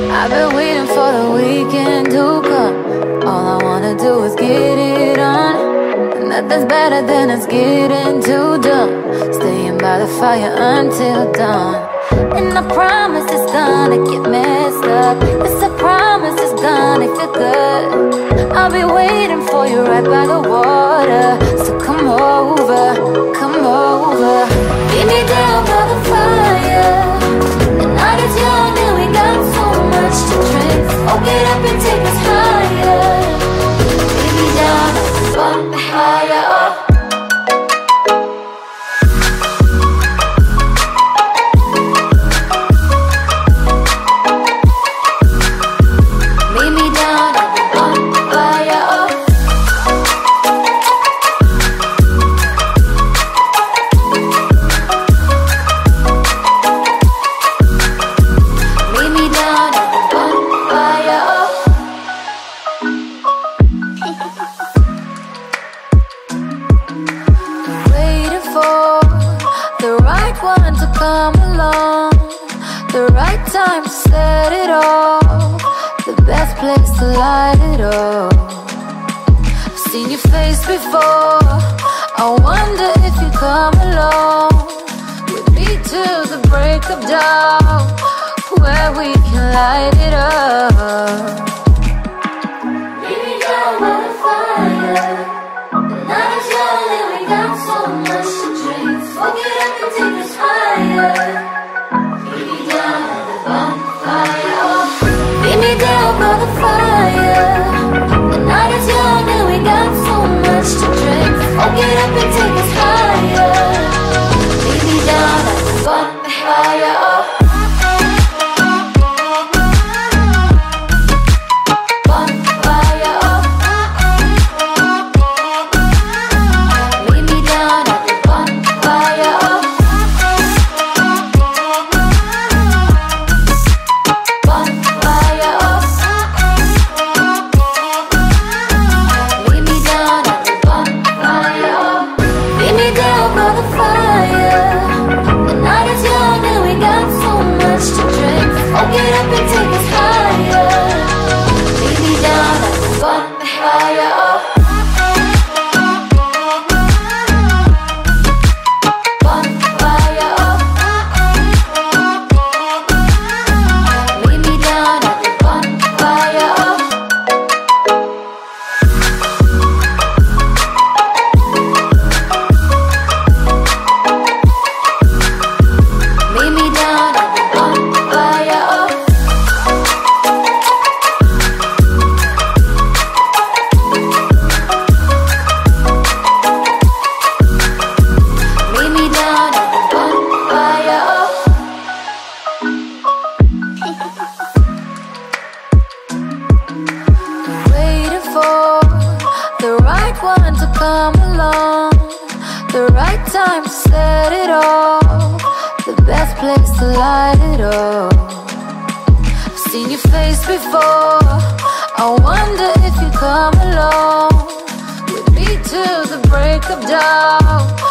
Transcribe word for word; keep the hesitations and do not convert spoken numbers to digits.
I've been waiting for the weekend to come. All I wanna do is get it on. Nothing's better than us getting too dumb, staying by the fire until dawn. And I promise it's gonna get messed up. It's a promise it's gonna feel good. I'll be waiting for you right by the water. So come over, come over. Meet me down by the fire. The night is young and we got so much to drink. Oh, get up and take us higher. Meet me down at the bonfire. Oh. One to come along, the right time to set it off, the best place to light it up. I've seen your face before, I wonder if you come along with me till the break of dawn, where we can light it up. Meet me down by the fire. The night is young and we got so much to drink. So get up and take us higher. Meet me down at the bonfire. Oh. Meet me down by the fire. The night is young and we got so much to drink. Oh, get up and take us higher. Meet me down at the bonfire. Oh. One to come along, the right time to set it off, the best place to light it up. I've seen your face before, I wonder if you come along with me till the break of dawn,